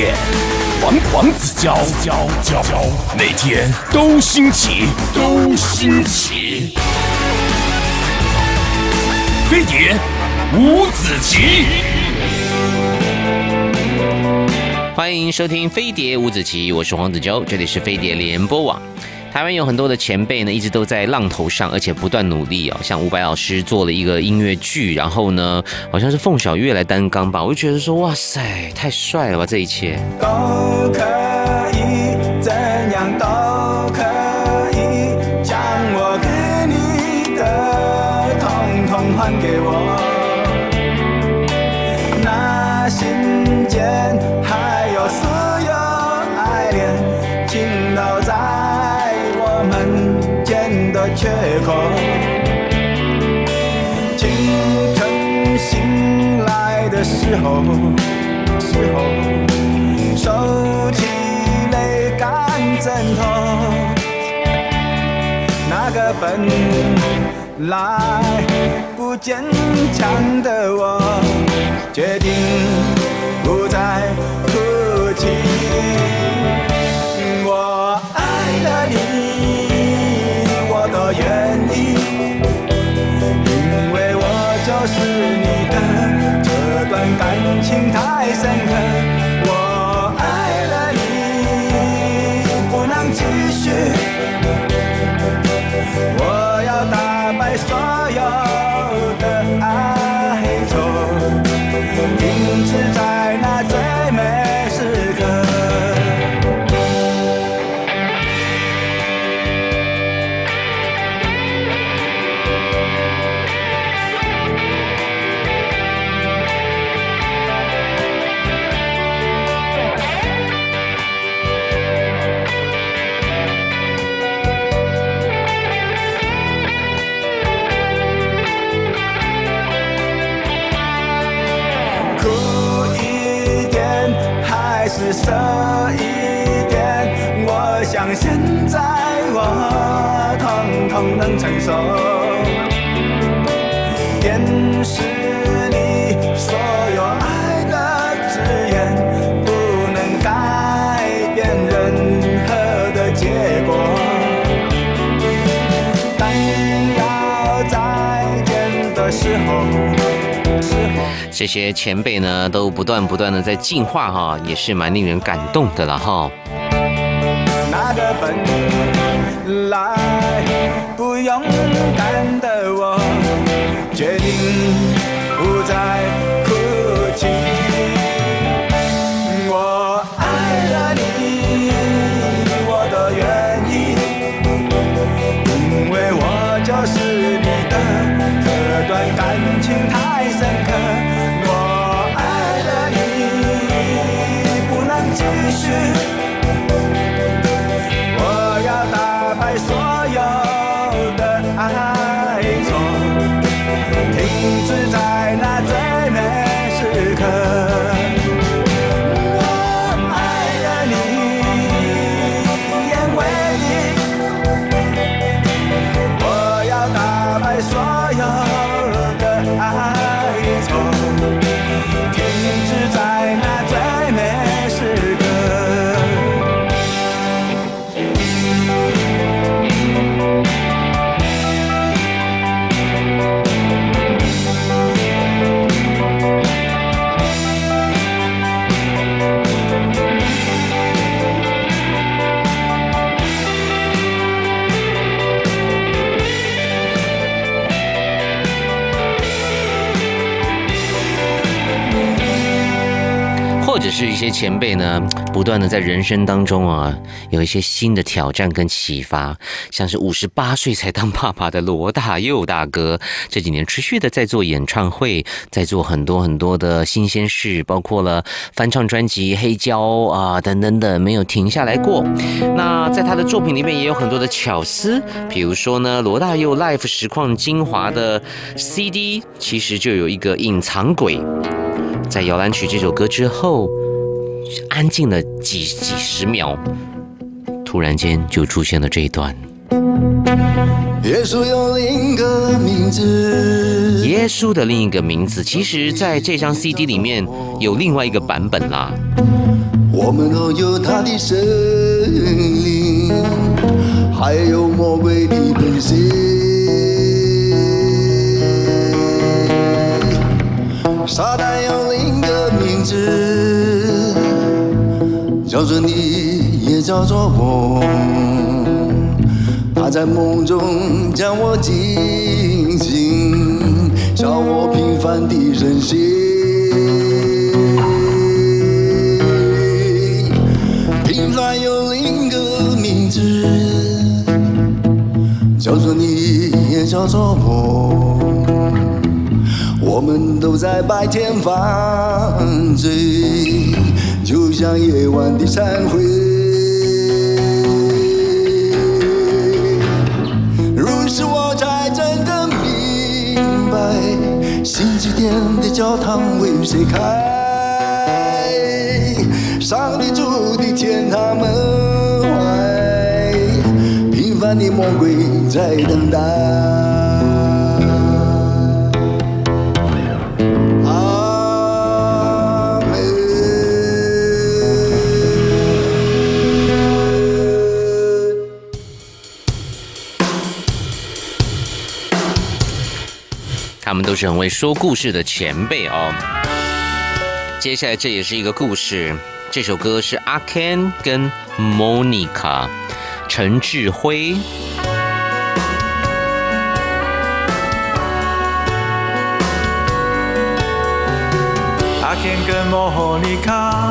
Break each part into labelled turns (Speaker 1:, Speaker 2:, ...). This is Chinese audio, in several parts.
Speaker 1: 点，黄子佼，每天都兴起，飞碟五子棋。
Speaker 2: 欢迎收听飞碟五子棋，我是黄子佼，这里是飞碟联播网。台湾有很多的前辈呢，一直都在浪头上，而且不断努力哦。像伍佰老师做了一个音乐剧，然后呢，好像是凤小岳来担纲吧，我就觉得说，哇塞，太帅了吧，这一切。
Speaker 3: 都可以，怎样都可以，将我给你的，统统还给我。那心间还有所有爱恋，倾倒在我们间的缺口。清晨醒来的时候，收起泪干枕头。那个本来不坚强的我，决定不再哭泣。我爱了你，我都愿意，因为我就是你的，这段感情太深刻。我爱了你，不能继续，我要打败所有的哀愁，停止在那最美时刻。舍一点，我想现在我统统能承受。掩饰你所有爱的字眼，不能改变任何的结果。当要再见的时候，
Speaker 2: 这些前辈呢，都不断的在进化哈，也是蛮令人感动的了哈。
Speaker 3: 那个本来不勇敢的我，决定不再哭泣。我爱了你，我都愿意，因为我就是你的，这段感情太深刻。我要打败所有的哀愁，停止在那最美时刻。我爱了你，一言为定。我要打败所有的哀愁，停止在那最美时刻。
Speaker 2: 或者是一些前辈呢，不断的在人生当中啊，有一些新的挑战跟启发，像是58岁才当爸爸的罗大佑大哥，这几年持续的在做演唱会，在做很多的新鲜事，包括了翻唱专辑《黑胶》啊等等的，没有停下来过。那在他的作品里面也有很多的巧思，比如说呢，罗大佑 Live 实况精华的 CD 其实就有一个隐藏轨。在《摇篮曲》这首歌之后，安静了几十秒，突然间就出现了这一段。
Speaker 4: 耶稣有另一个名字，
Speaker 2: 耶稣的另一个名字，其实在这张 CD 里面有另外一个版本啦。
Speaker 4: 我我们都有他的生灵，还有魔鬼的本性。撒旦有另一个名字，叫做你，也叫做我。他在梦中将我惊醒，叫我平凡的人性。平凡有另一个名字，叫做你，也叫做我。我们都在白天犯罪，就像夜晚的忏悔。如是我才真的明白，星期天的教堂为谁开？上帝住的天堂门外，平凡的魔鬼在等待。
Speaker 2: 他们都是很会说故事的前辈哦。接下来这也是一个故事，这首歌是阿 Ken 跟 Monica 陈志辉。
Speaker 5: 阿 Ken 跟 Monica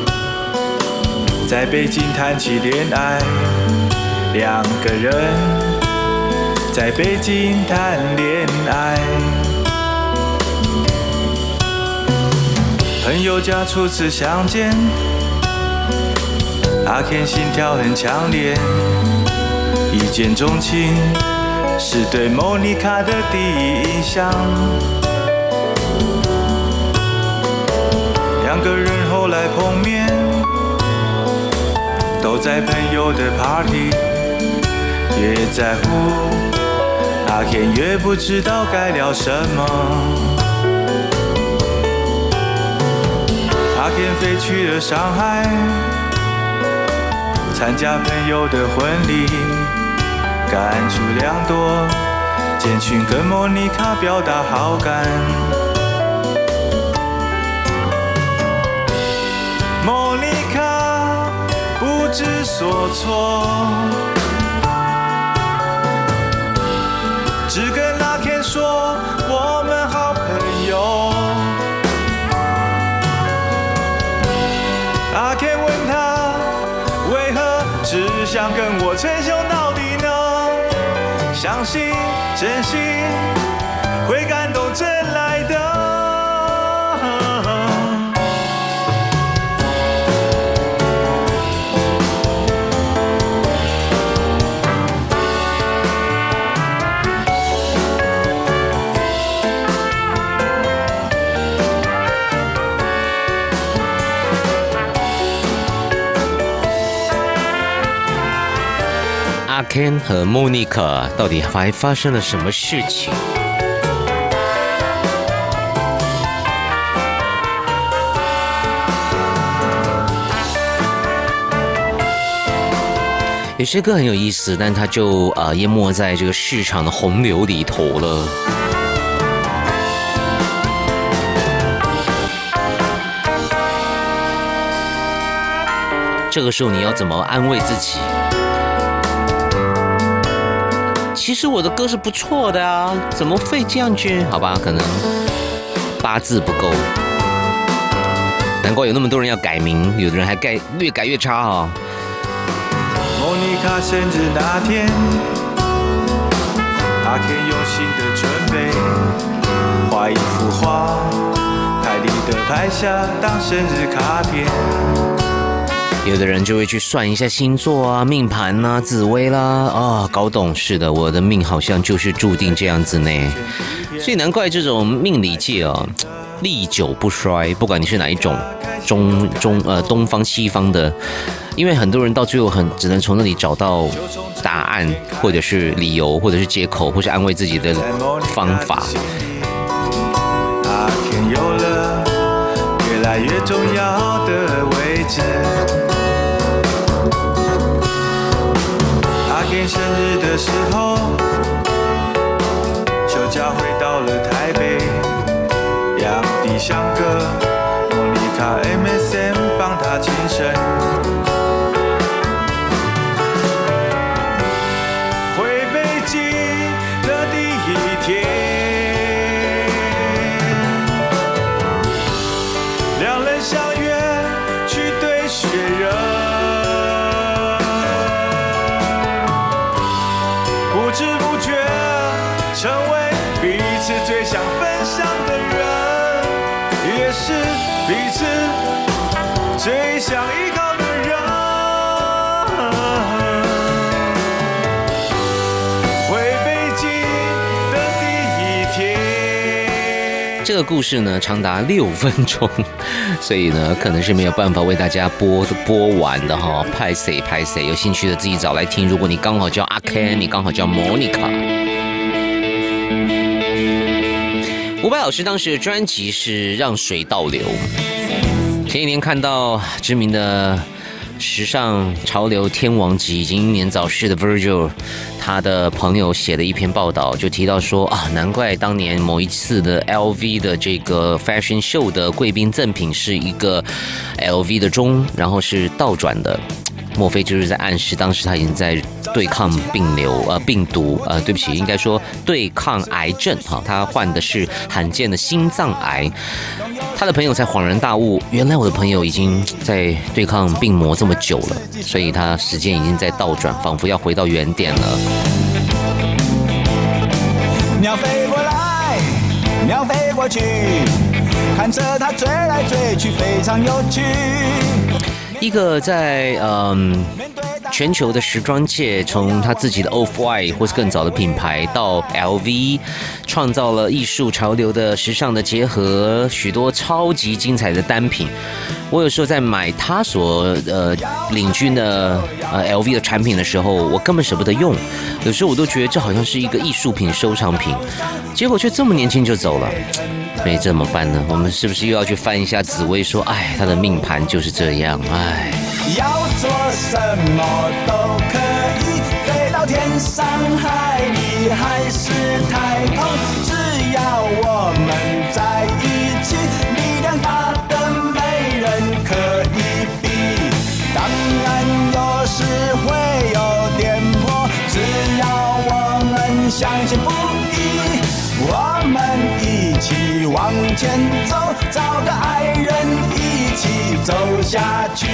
Speaker 5: 在北京谈起恋爱，两个人在北京谈恋爱。朋友家初次相见，阿 Ken 心跳很强烈，一见钟情是对 Monica 的第一印象。两个人后来碰面，都在朋友的 party， 越在乎阿 Ken 越不知道该聊什么。阿 Ken 飞去了上海，参加朋友的婚礼，感触良多，简讯跟 Monica 表达好感。Monica 不知所措，只跟阿 Ken 说我们好朋友。阿 Ken 问他为何只想跟我称兄道弟呢？相信真心会感动真来的。
Speaker 2: 阿 Ken 和 Monica 到底还发生了什么事情？有些歌很有意思，但它就淹没在这个市场的洪流里头了。这个时候你要怎么安慰自己？其实我的歌是不错的啊，怎么会这样子？好吧，可能8字不够，难怪有那么多人要改名，有的人还越改越差啊。
Speaker 5: 莫妮卡生日那天，阿 Ken 用心的准备，画一幅画，拍立得拍下当生日卡片。
Speaker 2: 有的人就会去算一下星座啊、命盘啊、紫微啦，搞懂是的，我的命好像就是注定这样子呢。所以难怪这种命理界历久不衰，不管你是哪一种东方西方的，因为很多人到最后只能从那里找到答案，或者是理由，或者是借口，或是安慰自己的方法。
Speaker 5: 阿 Ken 有了越来越重要的位置。 时候，休假回到了台北，两地相隔，莫妮卡 MSN 帮他庆生。回北京的第一天，两人相约去堆雪人，不知不觉成为彼此最想分享的人，也是彼此最想依靠的人。回北京的第一天。
Speaker 2: 这个故事呢长达6分钟，所以呢可能是没有办法为大家播完的哈，拍谁，有兴趣的自己找来听。如果你刚好叫阿 Ken， 你刚好叫 Monica。伍佰老师当时的专辑是《让水倒流》。前几年看到知名的时尚潮流天王级已经英年早逝的 Virgil， 他的朋友写了一篇报道，就提到说啊，难怪当年某一次的 LV 的这个 Fashion Show 的贵宾赠品是一个 LV 的钟，然后是倒转的。莫非就是在暗示当时他已经在对抗病毒，对不起，应该说对抗癌症哈，他患的是罕见的心脏癌。他的朋友才恍然大悟，原来我的朋友已经在对抗病魔这么久了，所以他时间已经在倒转，仿佛要回到原点了。
Speaker 3: 鸟飞过来，鸟飞过去，看着它追来追去，非常有趣。
Speaker 2: 一个在全球的时装界，从他自己的 Off-White 或是更早的品牌到 LV， 创造了艺术潮流的时尚的结合，许多超级精彩的单品。我有时候在买他所领军的LV 的产品的时候，我根本舍不得用，有时候我都觉得这好像是一个艺术品收藏品，结果却这么年轻就走了。没怎么办呢？我们是不是又要去翻一下紫薇，说，哎，他的命盘就是这样，哎。
Speaker 3: 要做什么都可以，飞到天上海里还是太空，只要我们在一起，力量大的没人可以比。当然有时会有颠簸，只要我们相信不疑，我们一起往前走，找个爱人一起走下去。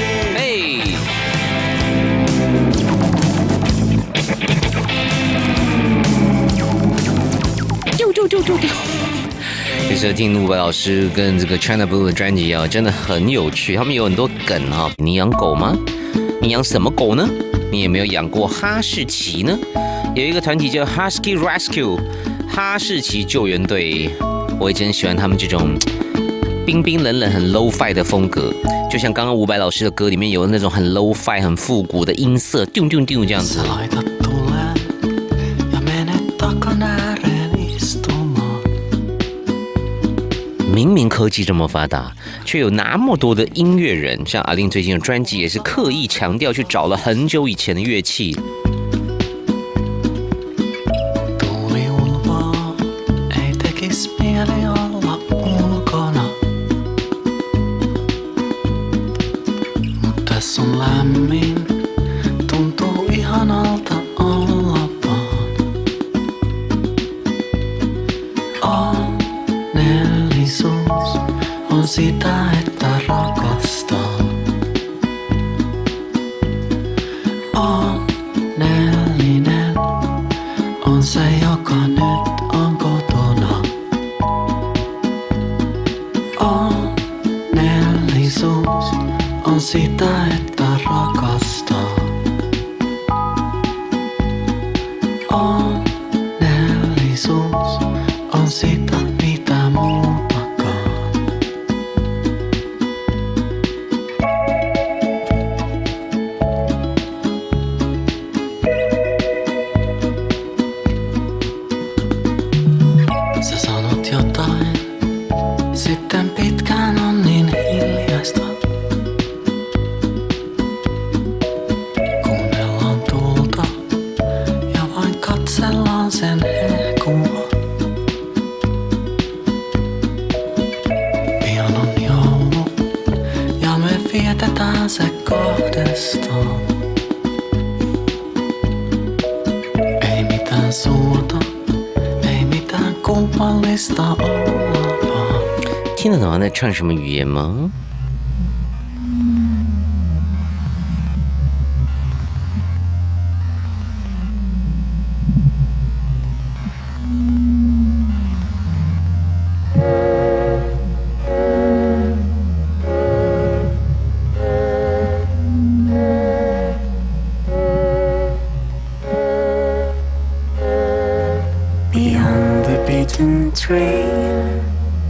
Speaker 2: 就。这时候听伍佰老师跟这个 China Blue 的专辑啊，真的很有趣。他们有很多梗啊，你养狗吗？你养什么狗呢？你有没有养过哈士奇呢？有一个团体叫 Husky Rescue 哈士奇救援队，我也真喜欢他们这种冰冰冷冷很 low-fi 的风格，就像刚刚伍佰老师的歌里面有那种很 low-fi 很复古的音色，丢丢丢这样子。明明科技这么发达，却有那么多的音乐人，像阿令最近的专辑也是刻意强调去找了很久以前的乐器。
Speaker 6: Sitä, että rakastaa. Onnellinen on se, joka nyt on kotona. Onnellisuus on sitä, että rakastaa. Onnellisuus on sitä, mitä muuta. se kahdestaan. Ei mitään suuta, ei mitään kummallista olla vaan.
Speaker 2: 听得懂他在唱什么语言吗？
Speaker 6: Beyond the beaten trail,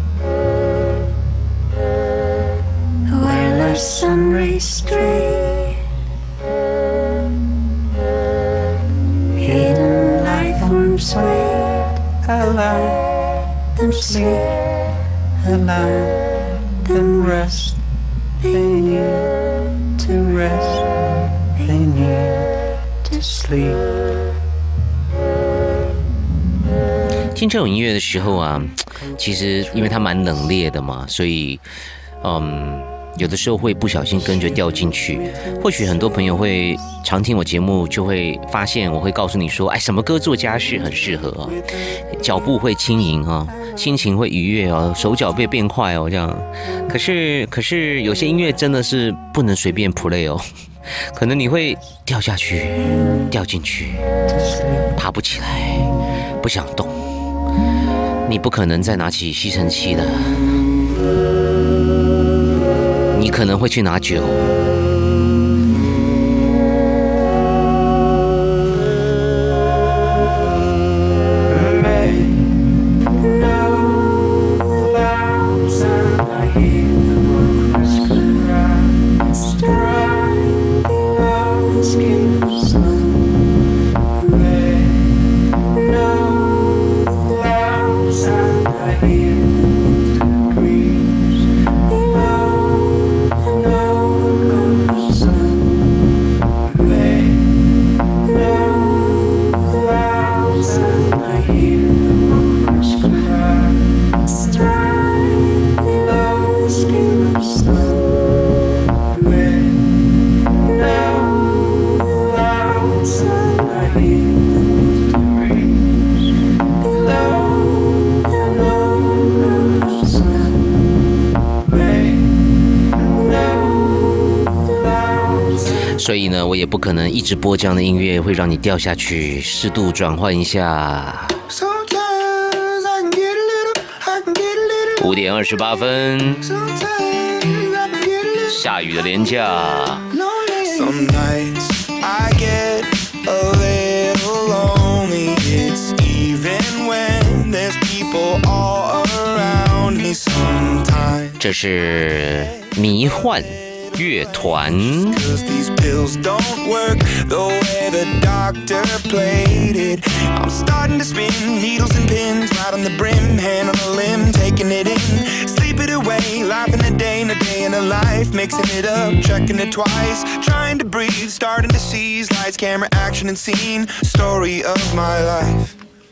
Speaker 6: where the sun rays stray, hidden life forms wait. Allow them sleep, allow them rest. They need to rest, they need to sleep.
Speaker 2: 听这种音乐的时候啊，其实因为它蛮冷冽的嘛，所以，有的时候会不小心跟着掉进去。或许很多朋友会常听我节目，就会发现我会告诉你说，哎，什么歌做家事很适合哦，脚步会轻盈啊，心情会愉悦哦，手脚会变快哦，这样。可是有些音乐真的是不能随便 play 哦，可能你会掉下去，掉进去，爬不起来，不想动。你不可能再拿起吸尘器的，你可能会去拿酒。所以呢，我也不可能一直播这样的音乐，会让你掉下去，适度转换一下。5点28分，下雨的连假。
Speaker 3: Some nights I get a little lonely. It's even when there's people all around me. Sometimes
Speaker 2: 这是迷幻乐团。
Speaker 3: 'Cause these pills don't work the way the doctor played it. I'm starting to spin needles and pins right on the brim, hand on a limb, taking it in, sleep it away, life in a day and a life, mixing it up, checking it twice, trying to breathe, starting to seize lights, camera, action and scene, story of my life.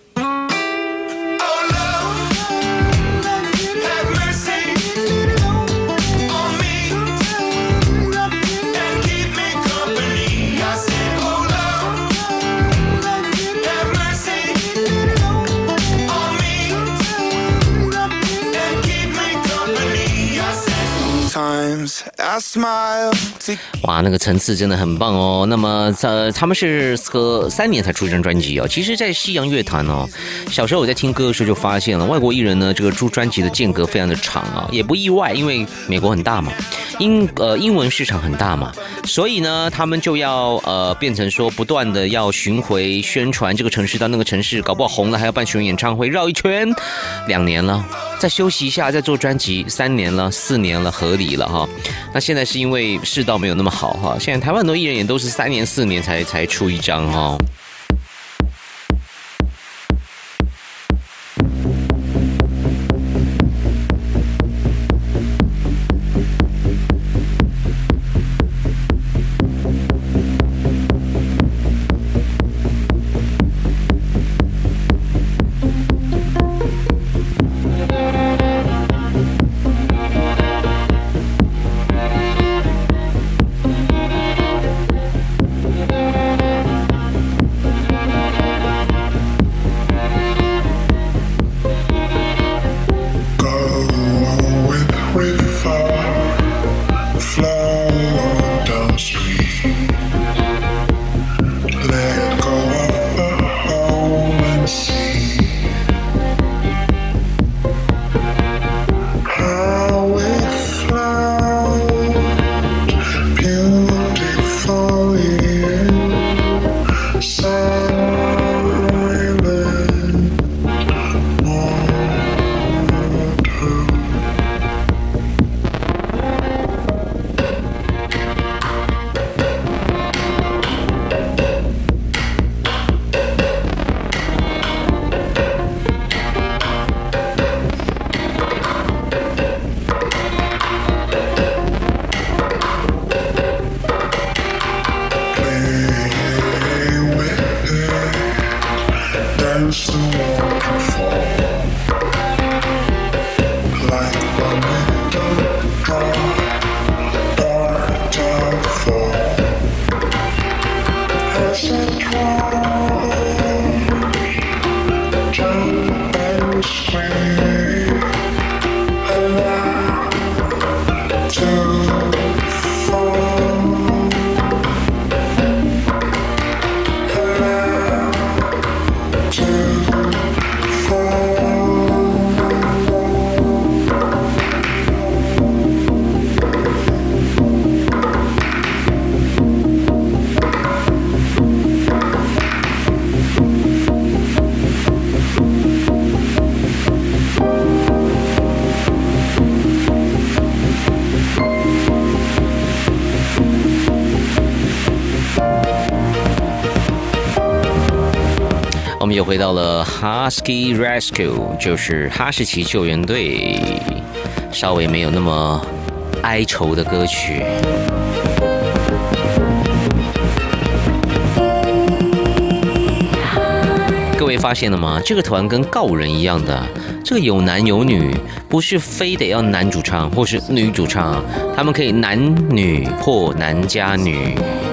Speaker 3: I smile to
Speaker 2: 哇，那个层次真的很棒哦。那么他们是隔3年才出一张专辑哦。其实，在西洋乐坛哦，小时候我在听歌的时候就发现了，外国艺人呢，这个出专辑的间隔非常的长啊，也不意外，因为美国很大嘛，英文市场很大嘛，所以呢，他们就要变成说不断的要巡回宣传这个城市到那个城市，搞不好红了还要办巡演唱会，绕一圈，2年了，再休息一下，再做专辑，3年了，4年了，合理了哈。那现在是因为世道没有那么好哈，现在台湾很多艺人也都是3年4年才出一张哈。 又回到了 Husky Rescue， 就是哈士奇救援队，稍微没有那么哀愁的歌曲。各位发现了吗？这个团跟告人一样的，这个有男有女，不是非得要男主唱或是女主唱，他们可以男女或男加女。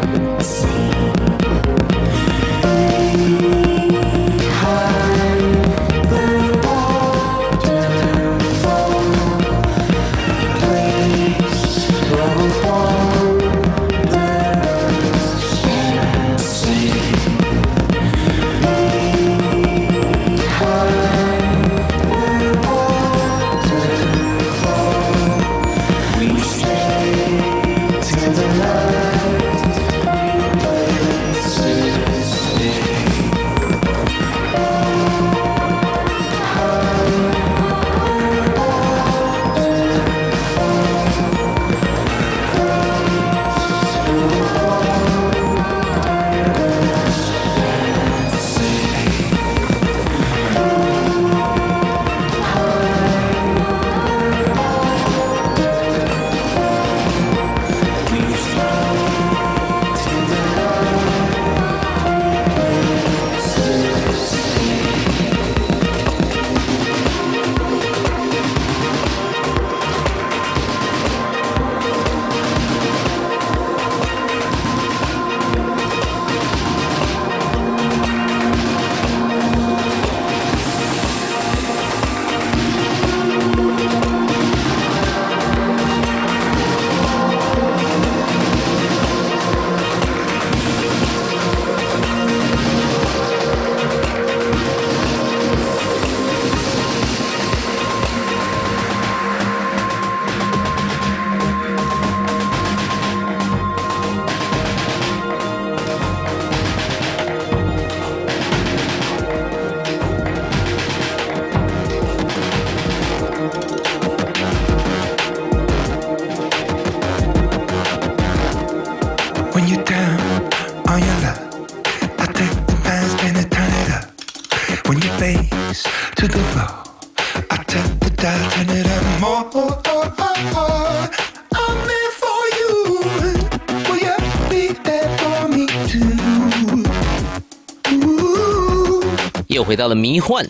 Speaker 2: 又回到了迷幻。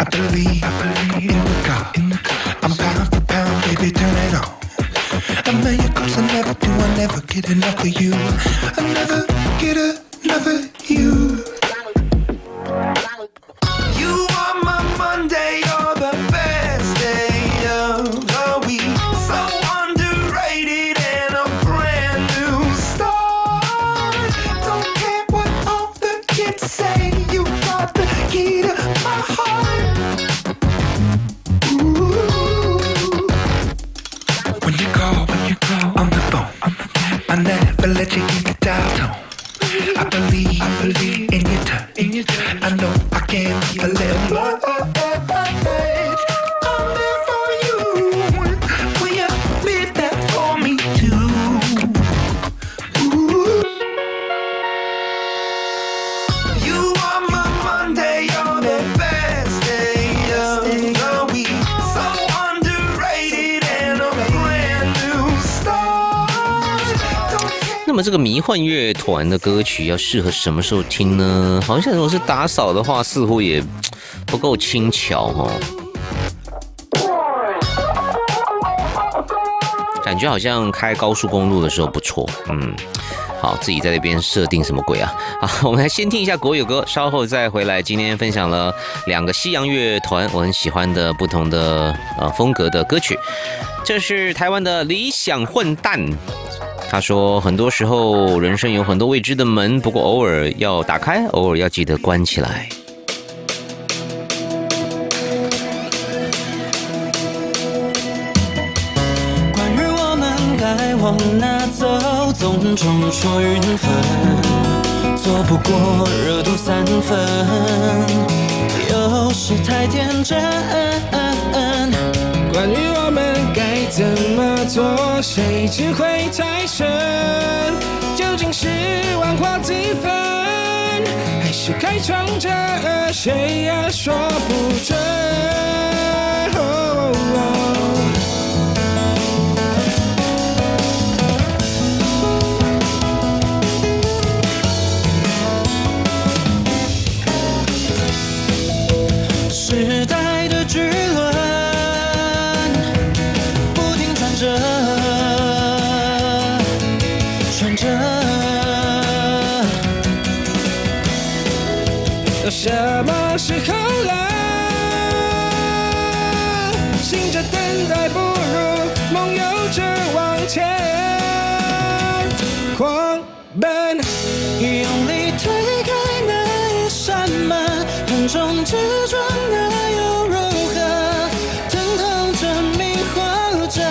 Speaker 2: 那么这个迷幻乐团的歌曲要适合什么时候听呢？好像如果是打扫的话，似乎也不够轻巧哦。感觉好像开高速公路的时候不错，好，自己在那边设定什么鬼啊？好，我们来先听一下国语歌，稍后再回来。今天分享了2个西洋乐团我很喜欢的不同的风格的歌曲。这是台湾的理想混蛋，他说很多时候人生有很多未知的门，不过偶尔要打开，偶尔要记得关起来。
Speaker 7: 往哪走，总冲出云分，做不过热度3分，有时太天真。关于我们该怎么做，谁智慧太深？究竟是万花几分，还是
Speaker 8: 开创着，谁也说不准。
Speaker 7: 时代的巨轮不停转着，转着。
Speaker 8: 到什么时候了？醒着等待不如梦游着往前狂奔，
Speaker 7: 用力推开那一扇门，横冲直撞的又如何？疼痛着迷惑着，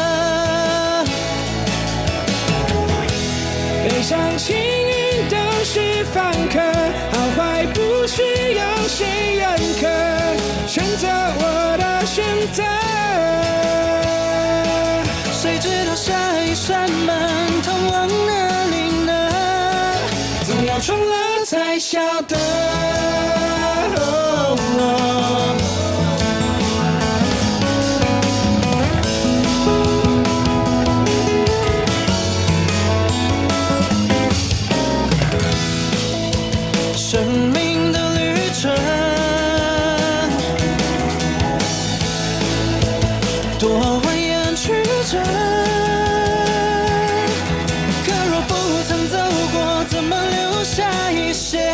Speaker 8: 悲伤幸运都是访客，好坏不需要谁认可，选择我的选择。
Speaker 7: 谁知道下一扇门通往哪里呢？
Speaker 8: 总要闯了才晓得。
Speaker 7: 生命的旅程多蜿蜒曲折，可若不曾走过，怎么留下一些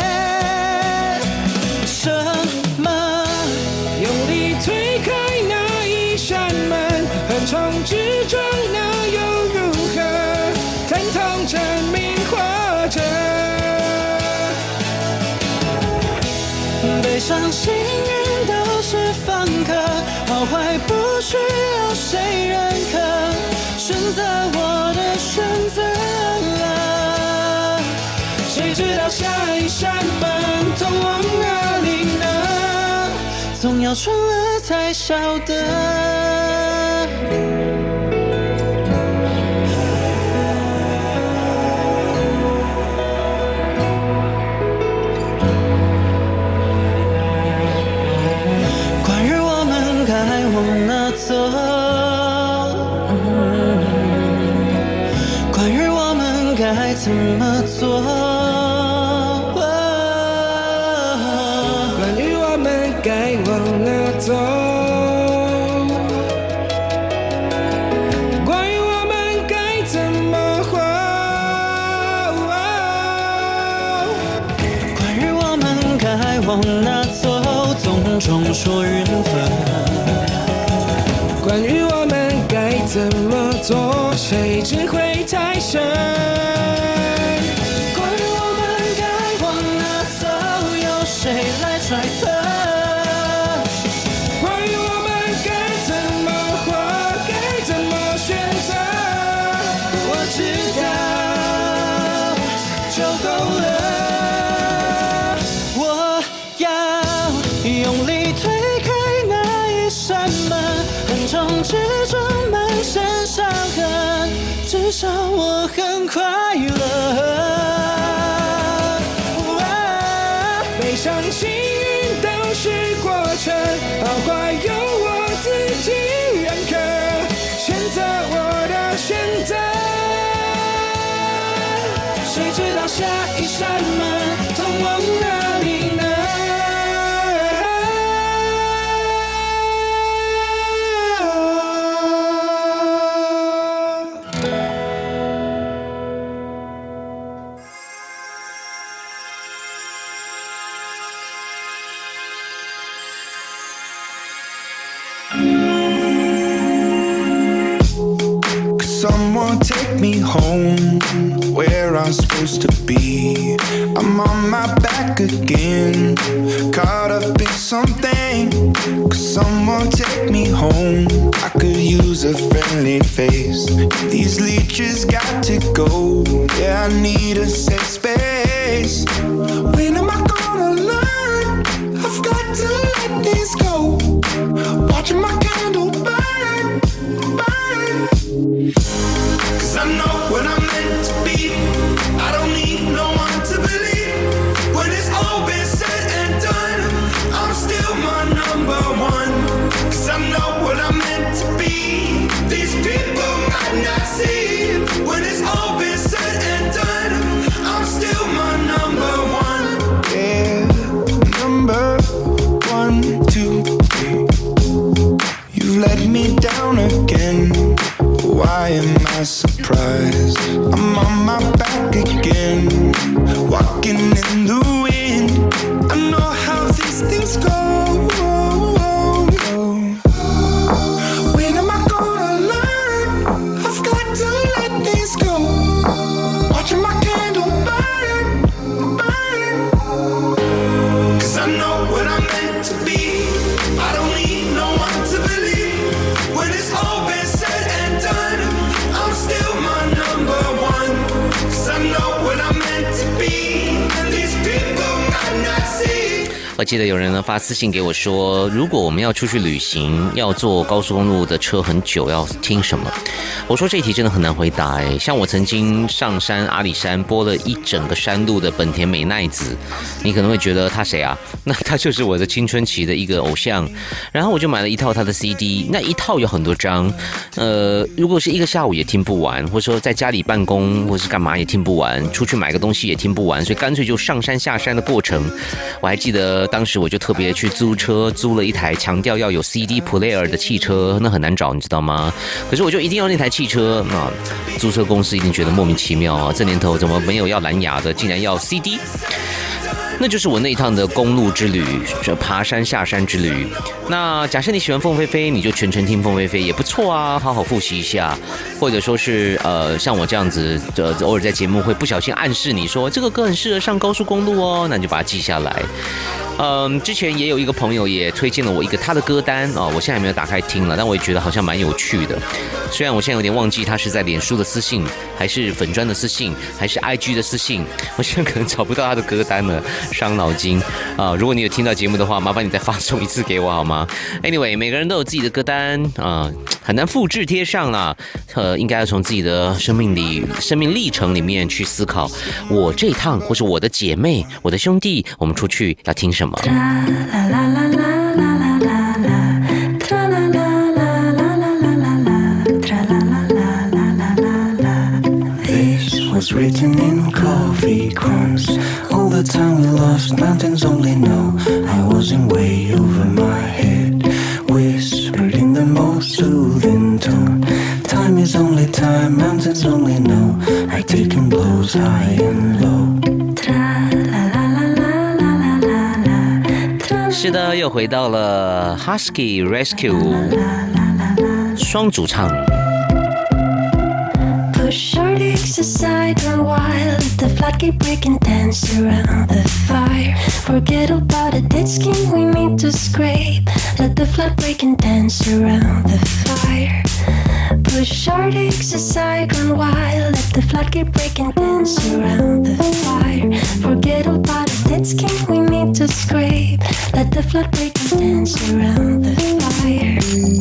Speaker 7: 什么？
Speaker 8: 用力推开那一扇门，横冲直撞那又如何？疼痛着迷惑着，
Speaker 7: 悲伤幸运都是访客，好坏不需要谁认可，选择我的选择。谁知道下一扇门通往哪里呢？总要闯了才晓得。关于我们该往哪走，关于我们该怎么做，
Speaker 8: 关于我们该往哪走，关于我们该怎么活，
Speaker 7: 关于我们该往哪走，总众说云分。
Speaker 8: 关于我们该怎么做，谁只会太深。
Speaker 7: 关于我们该往哪走，由谁来揣测？
Speaker 8: 关于我们该怎么活，该怎么选择，
Speaker 7: 我知道就够了。我要用力推开那一扇门，横冲直撞满身伤痕，至少我很快乐。
Speaker 8: 悲伤幸运都是过程，好坏由我自己认可，选择我的选择。谁知道下一扇门通往哪里呢？
Speaker 9: Someone take me home, where I'm supposed to be. I'm on my back again, caught up in something. Someone take me home, I could use a friendly face. These leeches got to go, yeah, I need a safe space. When am I gonna learn? I've got to let this go. Watching my candle burn, burn. Cause I know what I'm meant to be. I don't need no one to believe when it's all been said by surprise. I'm on my back again, walking in the wind. I know how these things go. When am I gonna learn? I've got to let things go. Watching my candle burn, burn. 'Cause I know what I'm meant to be. I don't need no one to believe. When it's all been said and done, I'm still my number one. 'Cause I know what I'm meant to be. And these people might not see.
Speaker 2: 我记得有人呢发私信给我说，如果我们要出去旅行，要坐高速公路的车很久，要听什么？我说这一题真的很难回答哎。像我曾经上山阿里山播了一整个山路的本田美奈子，你可能会觉得他谁啊？那他就是我的青春期的一个偶像。然后我就买了一套他的 CD， 那一套有很多张，如果是一个下午也听不完，或者说在家里办公或是干嘛也听不完，出去买个东西也听不完，所以干脆就上山下山的过程。我还记得当时我就特别去租车，租了一台强调要有 CD player 的汽车，那很难找，你知道吗？可是我就一定要那台汽车啊！租车公司一定觉得莫名其妙啊，这年头怎么没有要蓝牙的，竟然要 CD？ 那就是我那一趟的公路之旅，爬山下山之旅。那假设你喜欢凤飞飞，你就全程听凤飞飞也不错啊，好好复习一下。或者说是像我这样子，偶尔在节目会不小心暗示你说这个歌很适合上高速公路哦，那你就把它记下来。之前也有一个朋友也推荐了我一个他的歌单啊，我现在还没有打开听了，但我也觉得好像蛮有趣的。虽然我现在有点忘记他是在脸书的私信，还是粉专的私信，还是 IG 的私信，我现在可能找不到他的歌单了，伤脑筋啊！如果你有听到节目的话，麻烦你再发送一次给我好吗 ？Anyway， 每个人都有自己的歌单啊，很难复制贴上啦。应该要从自己的生命历程里面去思考，我这一趟或是我的姐妹、我的兄弟，我们出去要听什么。
Speaker 10: Was written in coffee crumbs. All the time we lost, mountains only know. I wasn't way over my head, whispered in the most soothing tone. Time is only time, mountains only know. I've taken blows high and low.
Speaker 2: 是的，又回到了 Husky Rescue 双主唱。
Speaker 11: Push our dicks aside, run wild. Let the floodgate break and dance around the fire. Forget about a dead skin we need to scrape. Let the flood break and dance around the fire. Push our dicks aside, run wild. Let the floodgate break and dance around the fire. Forget about a dead skin we need to scrape. Let the flood break and dance around the fire.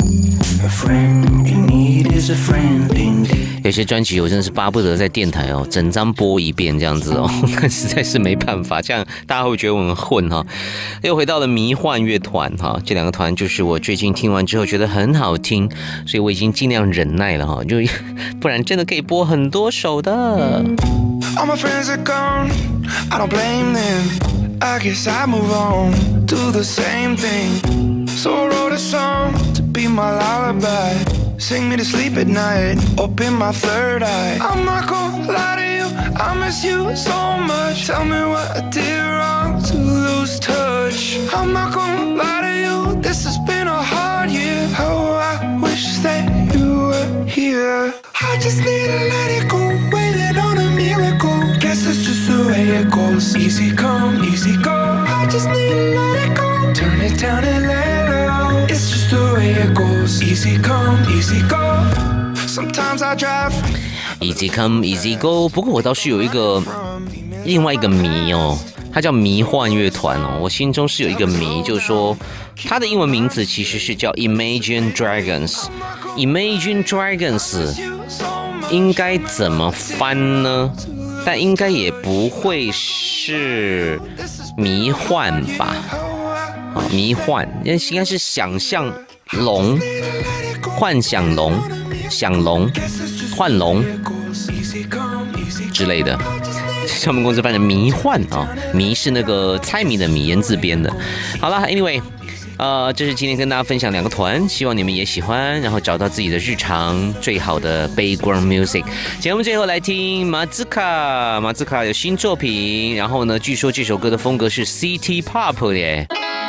Speaker 10: A friend in need is a friend indeed.
Speaker 2: 有些专辑我真的是巴不得在电台哦，整张播一遍这样子哦，但实在是没办法，这样大家会觉得我很混哈。又回到了迷幻乐团哈，这两个团就是我最近听完之后觉得很好听，所以我已经尽量忍耐了哈，就不然真的可以播很多首的。
Speaker 9: All my friends are gone, I don't blame them. I guess I move on, do the same thing. So I wrote a song to be my lullaby. Sing me to sleep at night, open my third eye. I'm not gonna lie to you, I miss you so much. Tell me what I did wrong to lose touch. I'm not gonna lie to you, this has been a hard year. Oh, I wish that you were here. I just need to let it go, waiting on a miracle. Guess that's just the way it goes. Easy come, easy go. I just need to let it go, turn it down and let it out. It's just the way it goes. Easy come, easy go. Sometimes I drive
Speaker 2: Easy come, easy go。不过我倒是有另外一个谜哦，它叫迷幻乐团哦。我心中是有一个谜，就是说它的英文名字其实是叫 Imagine Dragons。Imagine Dragons 应该怎么翻呢？但应该也不会是迷幻吧？啊，迷幻应该是想象龙、幻想龙、想龙、幻龙之类的。他们公司翻成迷幻啊，迷是那个猜谜的谜，言字边的。好了 ，anyway。 这是今天跟大家分享2个团，希望你们也喜欢，然后找到自己的日常最好的 background music。节目最后来听马兹卡，马兹卡有新作品，然后呢，据说这首歌的风格是 City Pop 耶。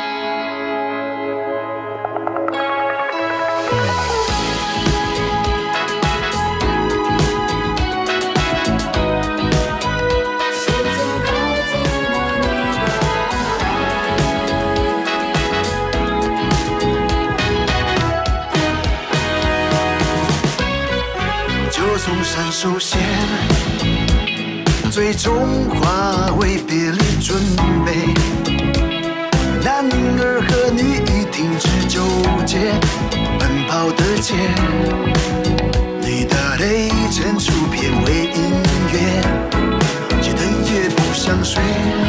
Speaker 4: 从山手线，最终化为别离准备。男儿和女已停止纠结，奔跑的街，你的泪沉出片尾音乐，街灯也不想睡。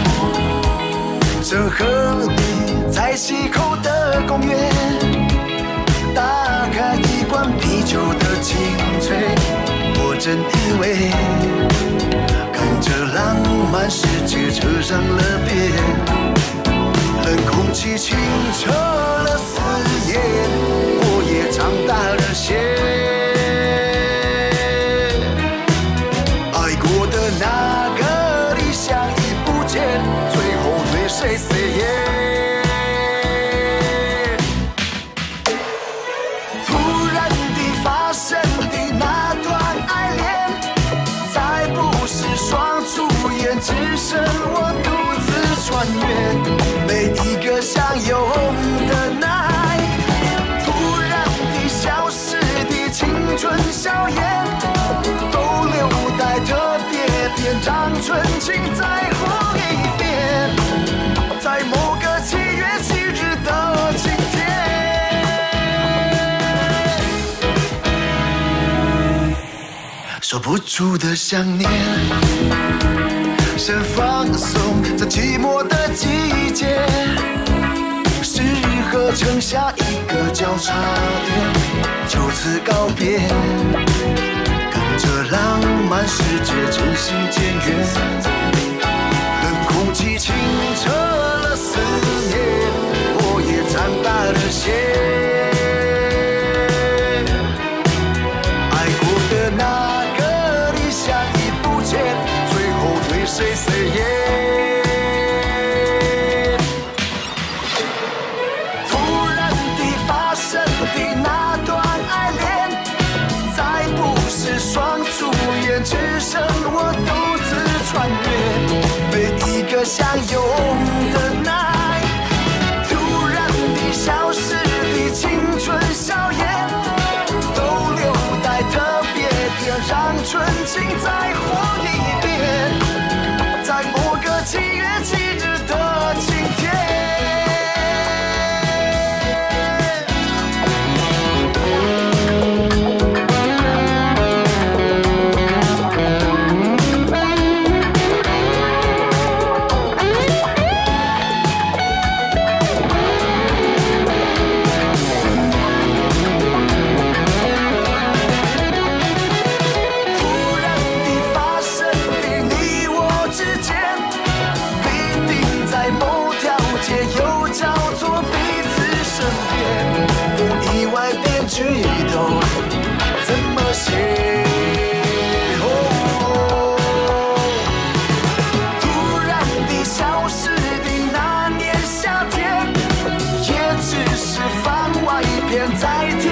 Speaker 4: 这和你在溪口的公园，打开一罐啤酒的清脆。我真以为看着浪漫世界扯上了边，冷空气清澈了思念，我也长大了些。爱过的那个理想已不见，最后对谁 say yeah？只剩我独自穿越每一个相拥的爱，突然地消失的青春笑颜，都留待特别篇章，纯情再活一遍，在某个7月7日的今天，说不出的想念。是放松在寂寞的季节，适合撑下一个交叉点，就此告别，跟着浪漫世界渐行渐远，冷空气清澈了思念，我也长大了些。爱过的那个理想已不见，谁 say yeah？ 突然地发生的那段爱恋，再不是双主演，只剩我独自穿越每一个相拥的 night， 突然地消失的青春笑颜，都留待特别篇，让纯情再活一遍。在某个7月7日的今天。剧透怎么写？突然地消失的那年夏天，也只是番外篇，在天。